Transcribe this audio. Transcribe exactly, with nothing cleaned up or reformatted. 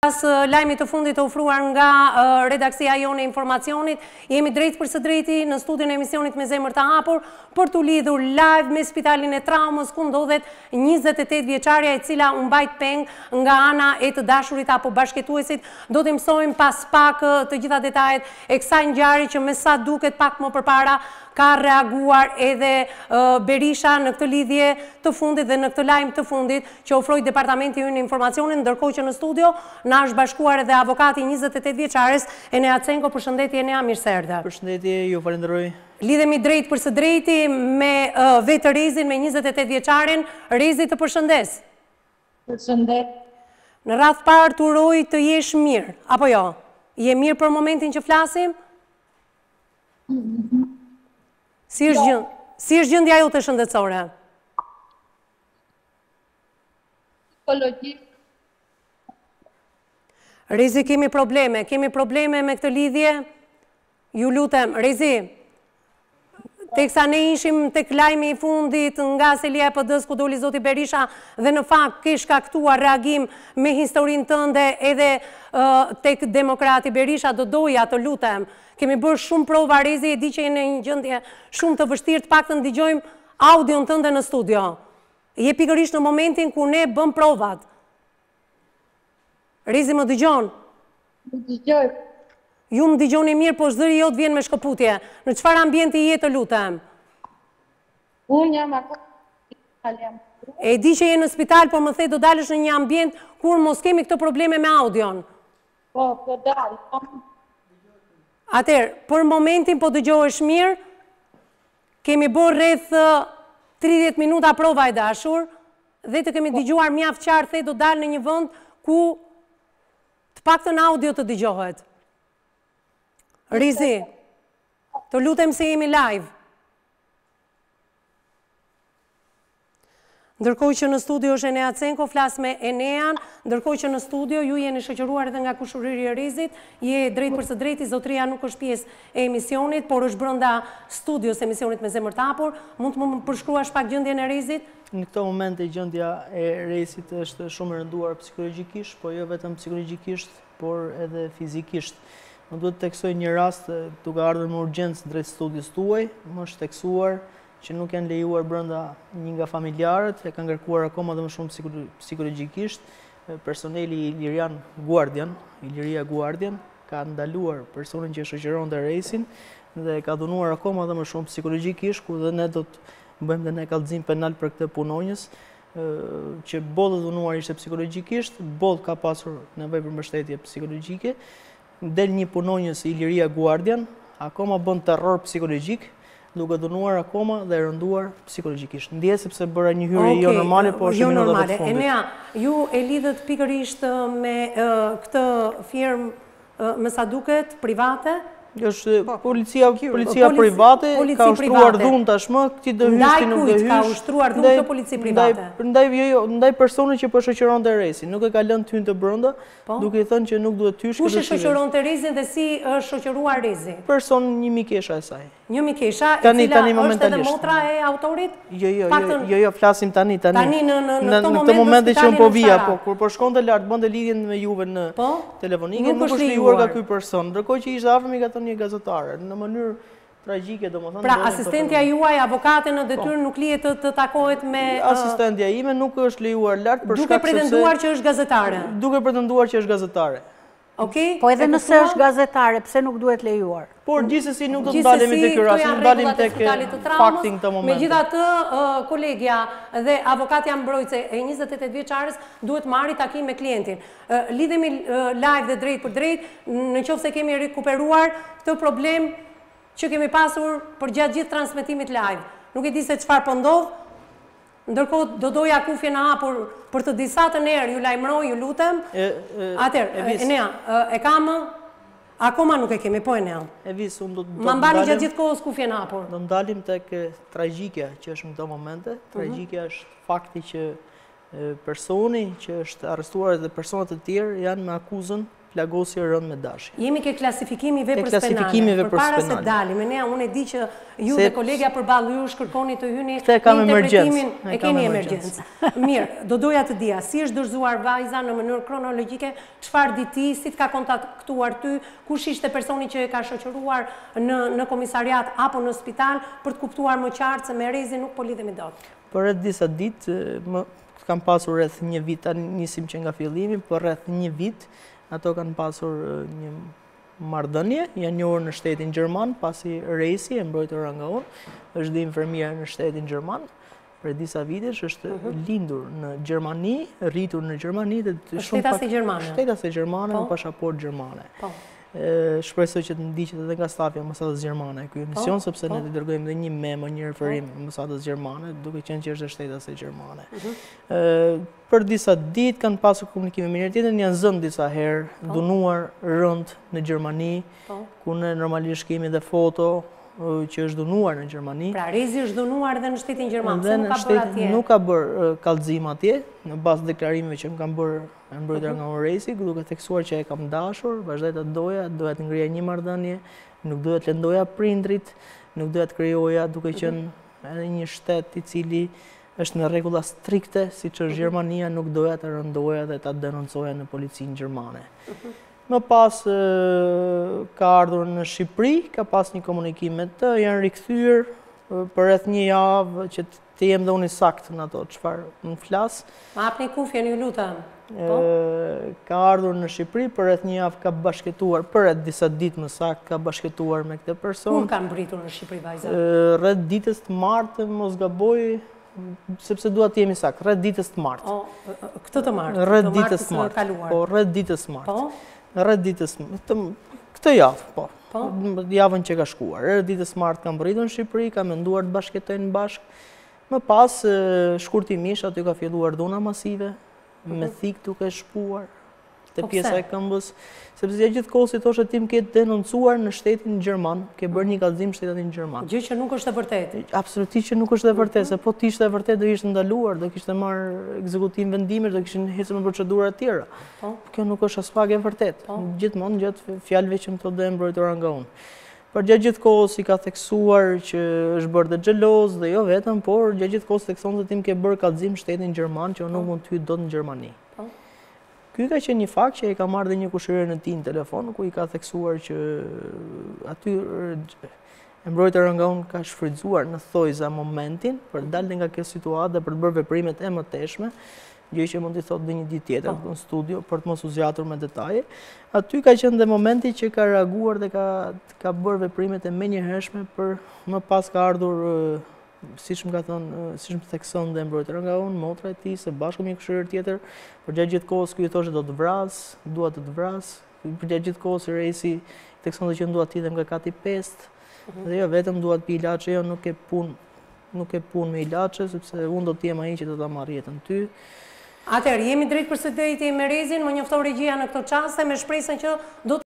Pas lajmit të fundit të ofruar nga redaksia jone e informacionit, jemi drejt për së drejti në studion e emisionit Me Zemër të Hapur për të lidhur live me Spitalin e Traumës ku ndodhet njëzet e tetë vjeçarja e cila u mbajt peng nga ana e të dashurit apo bashkëtuesit. Do të mësojmë pas pak të gjitha detajet e kësaj ngjarje që me sa duket pak më përpara ka reaguar edhe Berisha në këtë lidhje të fundit dhe në këtë lajm të fundit që ofroi Departamenti Ynë Informacionit, ndërkohë që në studio na është bashkuar edhe avokati njëzet e tetë vjeçares Enea Cenko. Përshëndetje Enea, mirë se erdhe. Përshëndetje, ju falenderoj. Lidhemi drejt për së drejti me vetë Rezin, me njëzet e tetë vjeçaren. Rezi, të përshëndes. Përshëndet. Në radh parë të uroj të jesh mirë, apo jo? Je mirë për momentin që flasim? Si është gjë, si është gjendja jote shëndetësore? Psikologjik. Rezi, kemi probleme, kemi probleme me këtë lidhje? Ju lutem, Rezi, teksa ne ishim tek lajmi i fundit nga Selia e P D-s ku doli zoti Berisha dhe në fakt ke shkaktuar reagim me historinë tënde edhe tek demokrati Berisha, do doja të lutem. Kemi bërë shumë prova, Rezi, e di që e në një gjendje shumë të vështirë, të pak të ndigjojmë audion tënde në studio. Je pikërisht në momentin ku ne bëm provat. Rezi, më dëgjon? Më dëgjoj. Ju më dëgjoni mirë, po zëri jot vjen me shkëputje. Në çfarë ambienti je, të lutem? Unë jam akoma në spital jam. E di që je në spital, po më the do dalësh në një ambient kur mos kemi këtë probleme me audion. Po, po dal. Atëherë, për momentin po dëgjohesh mirë, kemi bërë rreth tridhjetë minuta prova e dashur, dhe të kemi dëgjuar mjaft qartë, the do dalë në një vend ku të paktën audio të dëgjohet. Rizi, të lutem se jemi live. Ndërkohë që në studio është Enea Cenko, flas me Enean, ndërkohë që në studio ju jeni shoqëruar edhe nga kushëriri e Rizit, je drejt për së drejti, zotria nuk është pjesë e emisionit, por është brenda studios e emisionit Me Zemër të Hapur. Mund të më përshkruash pak gjendjen e Rizit? Në këto momente gjendja e Rizit është shumë e rënduar psikologjikisht, po jo vetëm psikologjikisht, por edhe fizikisht. Më duhet të teksoj një rast duke ardhur me urgjencë drejt studios tuaj, më është teksuar që nuk janë lejuar brenda një nga familjarët, e kanë kërkuar akoma dhe më shumë psikologjikisht. Personeli Ilirian Guardian, Iliria Guardian, ka ndaluar personin që shoqëron të Rezin dhe ka dhunuar akoma dhe më shumë psikologjikisht, ku dhe ne do të bëjmë dhe ne kallëzim penal për këtë punonjës, që bollë dhunuar ishte psikologjikisht, bollë ka pasur nevojë për mbështetje psikologjike, del një punonjës Iliria Guardian, akoma bën terror psikologjik, duke dhunuar akoma dhe rënduar psikologjikisht. Ndjes sepse bëra një hyrje jo normale, po është një minutë të fundit. Enea, ju e lidhët pikërisht me këtë firmë, me sa duket, private? Është policia private, ka ushtruar dhunë tashmë, këti do hysh, ti nuk do hysh. Ndaj kujt ka ushtruar dhunë të polici private? Ndaj personit që po shoqëron të Rezin, nuk e ka lënë të hynë të brenda, duke i thënë që nuk duhet të hysh. Kush e shoqëron të Rezin dhe si është shoqëruar Rezi? Person një mikesha e saj. Një mikesha, e cila është edhe motra e autorit? Jo, jo, jo, jo, flasim tani, tani. Tani në këtë moment që unë po vija, po, kur po shkonte lart, bënte lidhjen me juve në telefonike, nuk është lejuar nga ky person, ndërkohë që ishte afër me ka thënë një gazetare, në mënyrë tragjike, domethënë. Pra, asistentja juaj, avokate në detyrë nuk lihet të takohet me asistentja ime nuk është lejuar lart për shkak se duke pretenduar që është gazetare. Duke pretenduar që është gazetare. Po edhe nëse është gazetare, pse nuk duhet lejuar? Por gjithsesi nuk do të ndalemi tek ky rast, do ndalim tek fakti në këtë moment. Megjithatë, kolegja dhe avokatja mbrojtëse e njëzet e tetë vjeçares duhet marrë takim me klientin. Lidhemi live dhe drejt për drejt, nëse kemi rikuperuar këtë problem që kemi pasur për gjatë gjithë transmetimit live. Nuk e di se çfarë po ndodh. Ndërkohë do doja kufjen e hapur për të disa të nerë, ju lajmëroj, ju lutem. Atëherë, Enea, e kam, akoma nuk e kemi, po Enea. E vis, unë do të Ma mbani gjatë gjithë kohës kufjen e hapur. Do ndalim tek tragjikja që është në këto momente. Tragjikja është fakti që personi që është arrestuar dhe personat të tjerë janë me akuzën plagosje rënd me dashje. Jemi ke klasifikimi vepërës penale. klasifikimi vepërës Përpara se penale. dalim, ne unë e di që ju Se- dhe kolegja përballë ju shkërkoni të hyni Këtë e kam në interpretimin emergjencë, e e kam keni emergjencë. emergjencë. Mirë, do doja të dija, si është dorëzuar vajza në mënyrë kronologjike, çfarë di ti, si të ka kontaktuar ty, kush ishte personi që e ka shoqëruar në në komisariat apo në spital për të kuptuar më qartë se me Erezin nuk po lidhemi dot. Për rreth disa ditë, më kam pasur rreth një vit, tani nisim që nga fillimi, për rreth një vit, ato kanë pasur një marrëdhënie, janë njohur në shtetin gjerman, pasi Rejsi, e mbrojtur nga unë, është dhe infermier në shtetin gjerman, për disa vitesh është lindur në Gjermani, rritur në Gjermani dhe Shtetazi gjermane. Shtetazi gjermane me pasaportë gjermane. Po. Shpresoj që të ndiqet edhe nga stafi i ambasadës gjermane ky emision, sepse ne të dërgojmë edhe një memo, një referim ambasadës gjermane, duke qenë që është shtetazi gjermane. Për disa ditë kanë pasur komunikime me njëri tjetrin, janë zënë disa herë, dunuar rënd në Gjermani, ku ne normalisht kemi dhe foto që është dunuar në Gjermani. Pra Rezi është dunuar dhe në shtetin gjerman, Dhe se në nuk ka bërë shtetin atje. nuk ka bërë kallëzim atje, në bazë deklarimeve që më kanë bërë e mbrojtja nga unë Rejsi, duke theksuar që e kam dashur, vazhdoj të doja, doja të ngrija një marrëdhënie, nuk doja të lëndoja prindrit, nuk doja të krijoja duke qenë edhe një shtet i cili është në rregulla strikte, siç është Gjermania, nuk doja të rëndoja dhe ta denoncoja në policinë gjermane. Më pas ka ardhur në Shqipëri, ka pas një komunikim me të, janë rikthyer për rreth një javë që të jem dhe unë i saktë në ato çfarë më flas. Ma hapni kufjen, ju lutem. Ka ardhur në Shqipëri, për rreth një javë ka bashkëtuar, për rreth disa ditë më saktë ka bashkëtuar me këtë person. Kur kanë mbritur në Shqipëri vajza? Rreth ditës të martë, mos gaboj, sepse dua të jemi saktë, rreth ditës të martë. Këtë të martë, Rreth të ditës martës të së martë. kaluar. Po, rreth ditës të martë. Po? Rreth ditës këtë javë, po. Javën që ka shkuar. Rreth ditës së martë kam rritur në Shqipëri, kam menduar të bashkëtojnë bashkë. Më pas, shkurtimisht aty ka filluar dhuna masive, me thikë duke shpuar te pjesa e këmbës, sepse ja gjithë kohë si thoshe tim ke denoncuar në shtetin gjerman, ke bërë një kallëzim shtetin gjerman. Gjë që nuk është e vërtetë. Absolutisht që nuk është e vërtetë, se po të ishte e vërtetë do ishte ndaluar, do kishte marrë ekzekutim vendimesh, do kishin ecur me procedura të tjera. Kjo nuk është as pak e vërtetë. Gjithmonë gjatë fjalëve që më thotë do e mbrojtura nga unë. Për gjatë gjithë kohës i ka theksuar që është bërë dhe xheloz dhe jo vetëm, por gjatë gjithë kohës thekson se tim ke bërë kallëzim shtetin gjerman që unë nuk mund të hyj dot në Gjermani. Ky ka qenë një fakt që e ka marrë dhe një kushërir në ti në telefon, ku i ka theksuar që aty e mbrojtëra nga unë ka shfrytzuar në thojza momentin për të dalë nga kjo situatë dhe për të bërë veprimet e mëtejshme, gjë që mund t'i thotë dhe një ditë tjetër në studio për të mos u zgjatur me detaje. Aty ka qenë dhe momenti që ka reaguar dhe ka bërë veprimet e menjëhershme për më pas ka ardhur, siç më ka thënë, siç më thekson dhe mbrojtëra nga unë, motra e tij, se bashkë me një kushërir tjetër, për gjatë gjithë kohës ky i thoshte do të vras, dua të të vras, për gjatë gjithë kohës Rejsi thekson që dua të idhem nga kati pestë, dhe jo vetëm dua të pi ilaçe, jo nuk e punë, nuk e punë me ilaçe, sepse unë do të jem ai që do ta marr jetën ty. Atëherë, jemi drejt për së drejti me Rezin, më njofton regjia në këtë çast me shpresën që do